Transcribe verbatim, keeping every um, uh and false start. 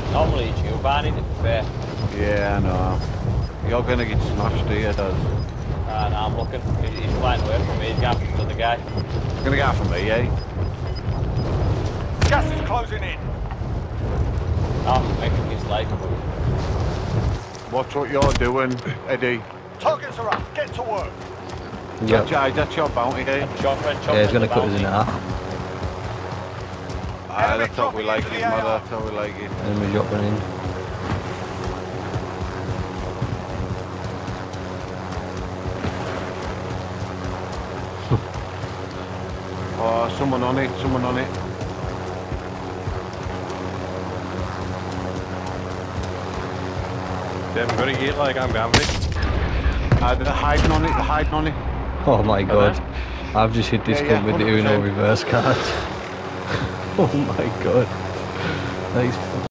Normally it's you, Barney, to be fair. Yeah, I know. You're gonna get smashed here, Dad. Ah, nah, I'm looking. He- He's flying away from me. He's got the other guy. Gonna get from me, eh? Gas is closing in. I'm making his life. Watch what you're doing, Eddie. Targets are up. Get to work. That's, Yep. your, that's your bounty, eh? Chopper and chopper. Yeah, he's going to cut us in half. Ah, that's how we like it, mother. That's how we like it. And we're dropping in. Oh, someone on it, someone on it. They're very good, like I'm gambling. Ah, they're hiding on it, they're hiding on it. Oh my god. I've just hit this Yeah, cunt yeah, with the one hundred Uno percent. reverse card. Oh my god. That is